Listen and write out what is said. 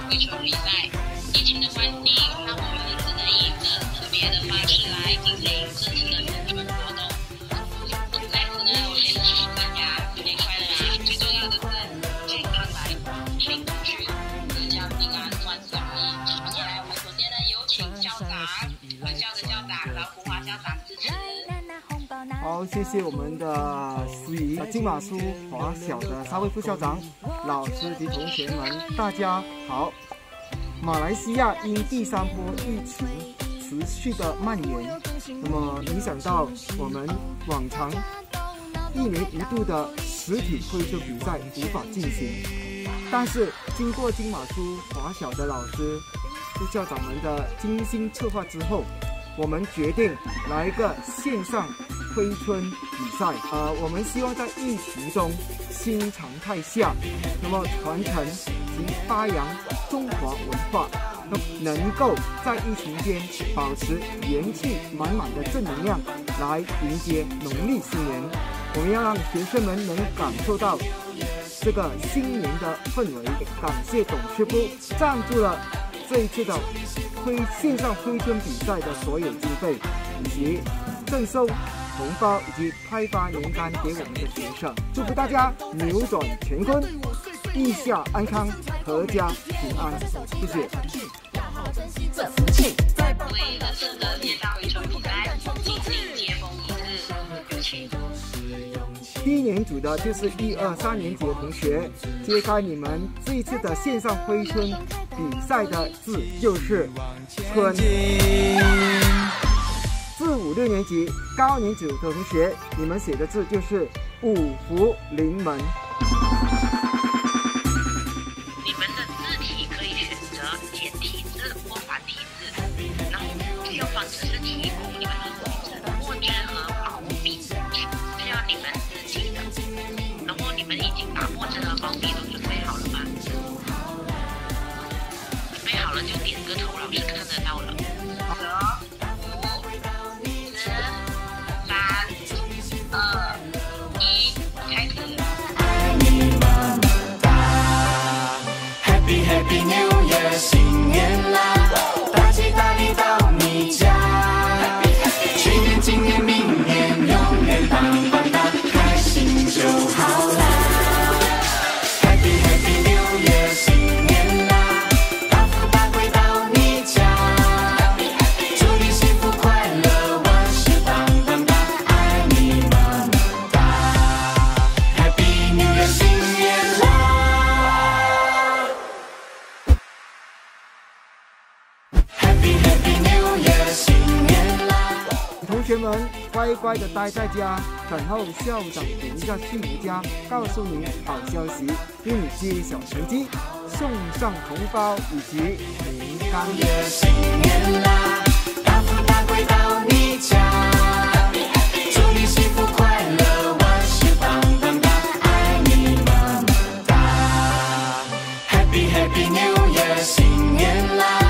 回春比赛。疫情的关系，让我们只能以一个特别的方式来进行正式的回春活动。在此呢，我先祝大家新年快乐啊！最重要的是健康来，幸福去，阖家平安，万事如意。接下来我们首先呢，有请校长，本校的校长劳福华校长致辞。 好，谢谢我们的司仪金马书华小的3位副校长、老师及同学们，大家好。马来西亚因第3波疫情持续的蔓延，那么影响到我们往常1年1度的实体挥春比赛无法进行。但是经过金马书华小的老师、副校长们的精心策划之后，我们决定来一个线上挥春比赛。我们希望在疫情中新常态下，那么传承及发扬中华文化，能够在疫情间保持元气满满的正能量，来迎接农历新年。我们要让学生们能感受到这个新年的氛围。感谢董师傅赞助了这一次的线上挥春比赛的所有经费，以及赠送红包以及开发年柑给我们的学生。祝福大家扭转乾坤，地下安康，阖家平安。谢谢。 为这次的线上回春比赛进行接风仪式，有请。 第1年组的就是1、2、3年级的同学，揭开你们这一次的线上挥春比赛的字就是春。4、5、6年级高年组的同学，你们写的字就是五福临门。 你们的字体可以选择简体字或繁体字，然后校方只是提供你们的灰尘、墨汁和毛笔，是要你们自己的。然后你们已经把墨汁和毛笔都准备好了吗？准备好了就点个头，老师看得到了。 Happy New Year， 新年啦！大吉大利到你家。去年、今年、明年，永远棒棒哒，开心就好啦。Happy New Year， 新年啦！大富大贵到你家。祝你幸福快乐，万事棒棒哒，爱你么么哒。Happy New Year， 新年啦！ 同学们乖乖的待在家，等候校长等一下去你家，告诉你好消息，给你揭晓成绩，送上红包以及年柑。 新年啦，大富大贵到你家，祝你幸福快乐，万事棒棒哒，爱你么么哒。Happy New Year， 新年啦！